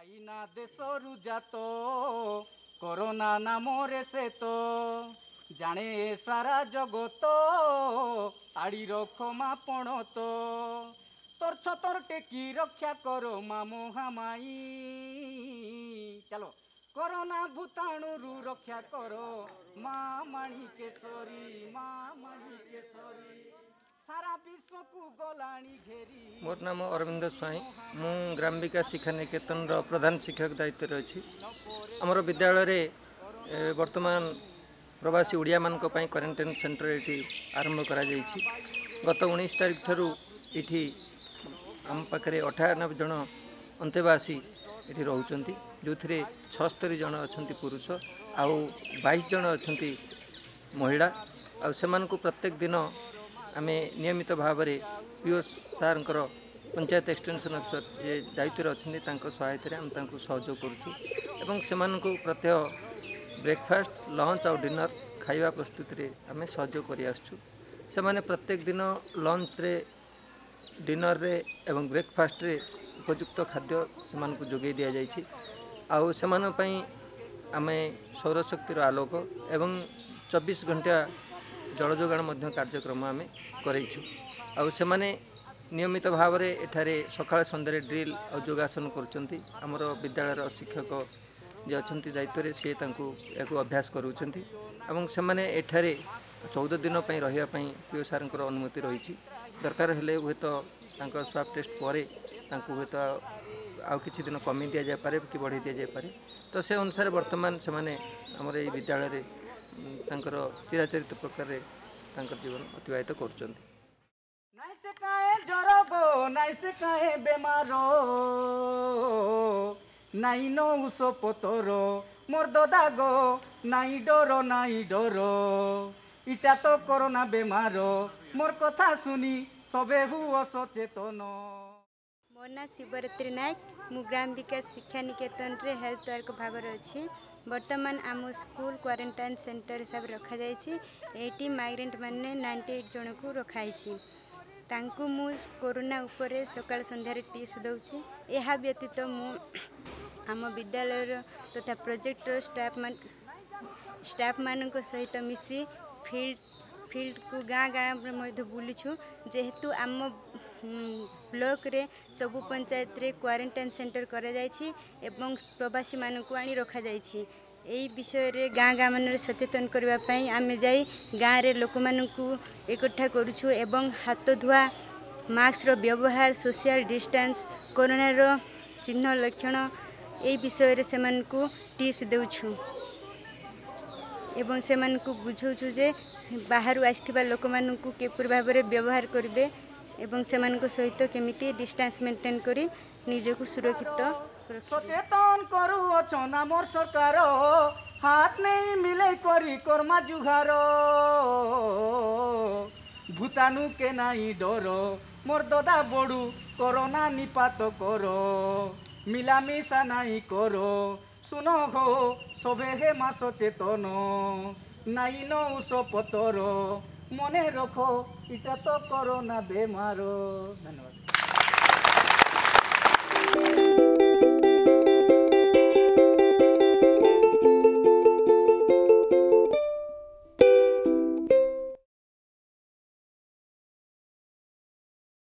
China देशरू जात corona नामरे से तो जाने सारा जगत आड़ीर क्षमापण तो तोर छतर टेकी रक्षा करो मा महामाई चलो कोरोना भूताणु रक्षा करो माँ माणिकेश्वरी सारा विश्व को गलाणी घेरी। मोर नाम अरविंद स्वाई मु ग्राम विकास शिक्षा निकेतन प्रधान शिक्षक दायित्व अच्छी आमर विद्यालय वर्तमान प्रवासी ओडिया मान क्वारंटाइन सेंटर ये आरंभ करा गत 19 तारीख ठारू ये आम पाखे 98 जन अंतेवासी ये रोच जो थे 76 जन अच्छा पुरुष आउ 22 जन अच्छा महिला को प्रत्येक दिन आम नियमित भाव में पीओ सार पंचायत एक्सटेंशन अफिसर जे दायित्व अच्छा सहायता आम सहयोग करूँ प्रत्येक ब्रेकफास्ट लंच और डिनर खाଇବା प्रस्तुति रे आम सहयोग कर प्रत्येक दिन लंच रे डिनर रे एवं ब्रेकफास्ट रे उपयुक्त खाद्य से जोगे दि जाइए आम सौरशक्तिर आलोक एवं 24 घंटा जल जोगाण कार्यक्रम आम कर नियमित भाव में एठारे सकाळ संध्यारे ड्रिल और योगासन कर विद्यालय शिक्षक जे अच्छा दायित्व सी या अभ्यास करें एठारे 14 दिन रही पीओ सार अनुमति रही दरकार हेले हुए तो स्वाब टेस्ट पर हुए तो आउ कि दिन कमी दि जापे कि बढ़ी दि जापे तो से अनुसार बर्तमान से आमर ये विद्यालय चिराचरित प्रकार जीवन अतिबाहित कर जर गो नाई से काहे बेमारो नाई नो उस पतर मोर ददा गो नाई डर इटा तो कोरोना बेमारो मोर कथा सुनी सबे हुआ सचेतन। मोर ना शिवरात्रि नायक मु ग्राम विकास शिक्षा निकेतन रे हेल्थ वर्क भाग अच्छी बर्तमान आम स्कूल क्वारंटाइन सेंटर हिसाब रखा जाइए माइग्रेंट माने 98 जन को रखाई तांकु मु कोरोना उपरे सकाळ संध्यारे टिप्स दउछि एहा व्यतीत मु आम विद्यालय तथा प्रोजेक्टर स्टाफ मान सहित मिसी फील्ड को गाँ गाँ बुलूँ जेहेतु आम ब्लॉक रे सबु पंचायत रे क्वारंटाइन सेंटर करा जाइछि एवं प्रवासी मान को आनी रखा जाइछि यही विषय रे गाँ गाँ मन सचेतन करने आम जाई गाँ रे लोक मानू एकठा करुछु एवं हाथ धुआ मास्क रो व्यवहार सोशल डिस्टेंस कोरोना रो चिन्ह लक्षण यही विषय रे सेमान को टिप्स देउछु एवं सेमान को बुझौछु जे बाहर आसिथिबा लोक मानू केपुर भाव में व्यवहार करेंगे एवं सेमान को सहित केमिति डिस्टेंस मेंटेन करी निजको सुरक्षित सचेतन करू अछना मोर सरकार हाथ नहीं मिले करी कर्मा जुहार भूताणु के नाई डर मोर ददा बड़ू कोरोना निपात करो मिलामिशा नाई करो सुनो हो सबे हे मा सचेतन नाई नो उस पतर मने रखो इटा तो कोरोना बेमारो। धन्यवाद।